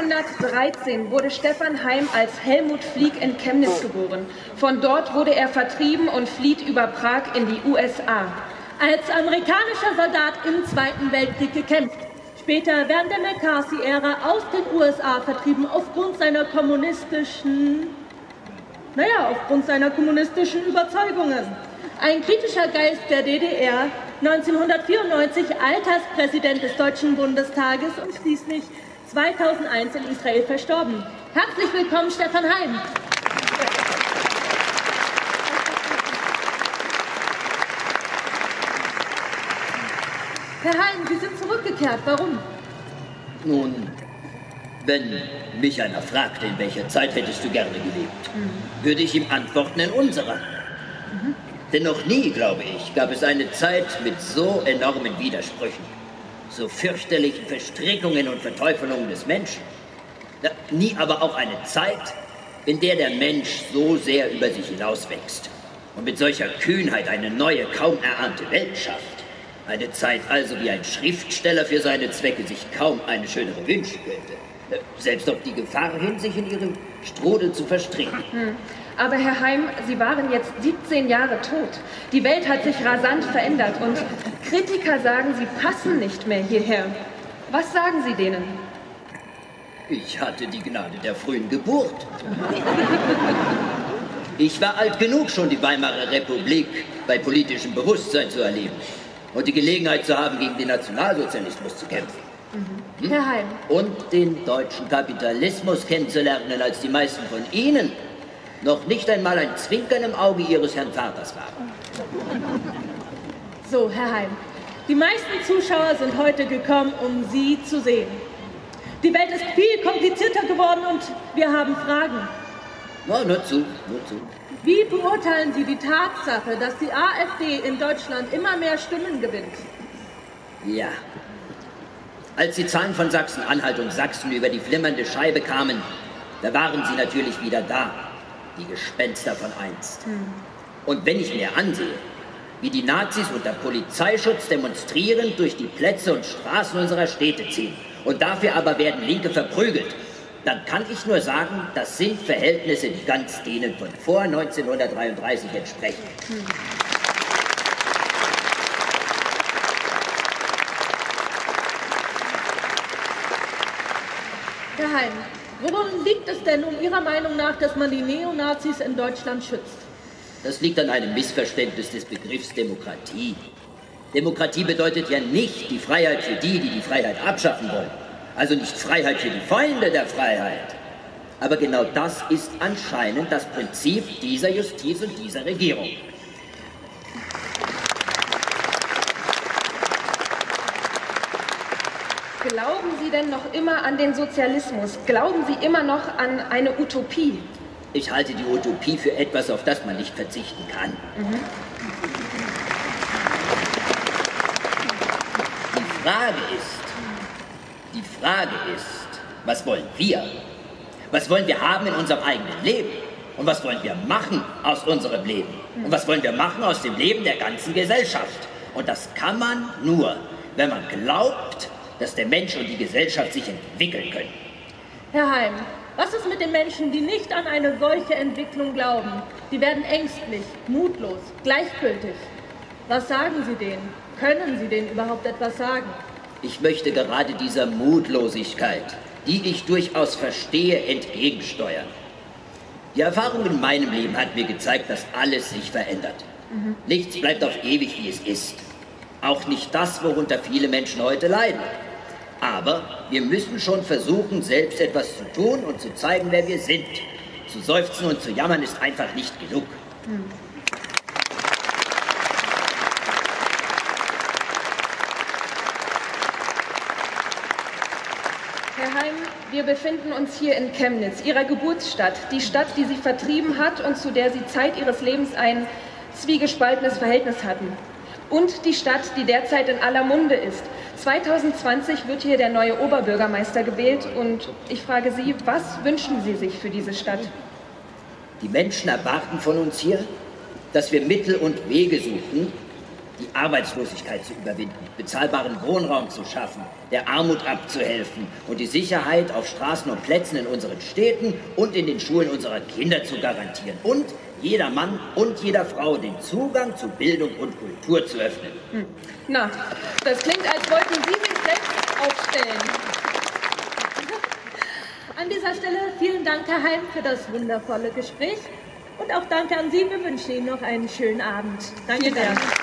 1913 wurde Stefan Heym als Helmut Flieg in Chemnitz geboren. Von dort wurde er vertrieben und flieht über Prag in die USA. Als amerikanischer Soldat im Zweiten Weltkrieg gekämpft. Später während der McCarthy-Ära aus den USA vertrieben aufgrund seiner kommunistischen Überzeugungen. Ein kritischer Geist der DDR, 1994 Alterspräsident des Deutschen Bundestages und schließlich 2001 in Israel verstorben. Herzlich willkommen, Stefan Heym. Herr Heym, Sie sind zurückgekehrt. Warum? Nun, wenn mich einer fragte, in welcher Zeit hättest du gerne gelebt, würde ich ihm antworten, in unserer. Denn noch nie, glaube ich, gab es eine Zeit mit so enormen Widersprüchen, so fürchterlichen Verstrickungen und Verteufelungen des Menschen. Nie aber auch eine Zeit, in der der Mensch so sehr über sich hinauswächst und mit solcher Kühnheit eine neue, kaum erahnte Welt schafft. Eine Zeit also, wie ein Schriftsteller für seine Zwecke sich kaum eine schönere wünschen könnte. Selbst auf die Gefahr hin, sich in ihrem Strudel zu verstricken. Aber Herr Heym, Sie waren jetzt 17 Jahre tot. Die Welt hat sich rasant verändert und Kritiker sagen, Sie passen nicht mehr hierher. Was sagen Sie denen? Ich hatte die Gnade der frühen Geburt. Ich war alt genug, schon die Weimarer Republik bei politischem Bewusstsein zu erleben und die Gelegenheit zu haben, gegen den Nationalsozialismus zu kämpfen. Herr Heym. Und den deutschen Kapitalismus kennenzulernen, als die meisten von Ihnen noch nicht einmal ein Zwinkern im Auge Ihres Herrn Vaters waren. So, Herr Heym, die meisten Zuschauer sind heute gekommen, um Sie zu sehen. Die Welt ist viel komplizierter geworden und wir haben Fragen. Na, nur zu. Wie beurteilen Sie die Tatsache, dass die AfD in Deutschland immer mehr Stimmen gewinnt? Ja. Als die Zahlen von Sachsen-Anhalt und Sachsen über die flimmernde Scheibe kamen, da waren sie natürlich wieder da, die Gespenster von einst. Und wenn ich mir ansehe, wie die Nazis unter Polizeischutz demonstrierend durch die Plätze und Straßen unserer Städte ziehen und dafür aber werden Linke verprügelt, dann kann ich nur sagen, das sind Verhältnisse, die ganz denen von vor 1933 entsprechen. Herr Heym, worum liegt es denn Ihrer Meinung nach, dass man die Neonazis in Deutschland schützt? Das liegt an einem Missverständnis des Begriffs Demokratie. Demokratie bedeutet ja nicht die Freiheit für die, die die Freiheit abschaffen wollen. Also nicht Freiheit für die Feinde der Freiheit. Aber genau das ist anscheinend das Prinzip dieser Justiz und dieser Regierung. Glauben Sie denn noch immer an den Sozialismus? Glauben Sie immer noch an eine Utopie? Ich halte die Utopie für etwas, auf das man nicht verzichten kann. Die Frage ist, was wollen wir? Was wollen wir haben in unserem eigenen Leben? Und was wollen wir machen aus unserem Leben? Und was wollen wir machen aus dem Leben der ganzen Gesellschaft? Und das kann man nur, wenn man glaubt, dass der Mensch und die Gesellschaft sich entwickeln können. Herr Heym, was ist mit den Menschen, die nicht an eine solche Entwicklung glauben? Die werden ängstlich, mutlos, gleichgültig. Was sagen Sie denen? Können Sie denen überhaupt etwas sagen? Ich möchte gerade dieser Mutlosigkeit, die ich durchaus verstehe, entgegensteuern. Die Erfahrung in meinem Leben hat mir gezeigt, dass alles sich verändert. Nichts bleibt auf ewig, wie es ist. Auch nicht das, worunter viele Menschen heute leiden. Aber wir müssen schon versuchen, selbst etwas zu tun und zu zeigen, wer wir sind. Zu seufzen und zu jammern ist einfach nicht genug. Herr Heym, wir befinden uns hier in Chemnitz, Ihrer Geburtsstadt, die Stadt, die Sie vertrieben hat und zu der Sie Zeit Ihres Lebens ein zwiegespaltenes Verhältnis hatten. Und die Stadt, die derzeit in aller Munde ist. 2020 wird hier der neue Oberbürgermeister gewählt und ich frage Sie, was wünschen Sie sich für diese Stadt? Die Menschen erwarten von uns hier, dass wir Mittel und Wege suchen, die Arbeitslosigkeit zu überwinden, bezahlbaren Wohnraum zu schaffen, der Armut abzuhelfen und die Sicherheit auf Straßen und Plätzen in unseren Städten und in den Schulen unserer Kinder zu garantieren und jeder Mann und jeder Frau den Zugang zu Bildung und Kultur zu öffnen. Na, das klingt, als wollten Sie sich selbst aufstellen. An dieser Stelle vielen Dank, Herr Heim, für das wundervolle Gespräch. Und auch danke an Sie. Wir wünschen Ihnen noch einen schönen Abend. Danke sehr.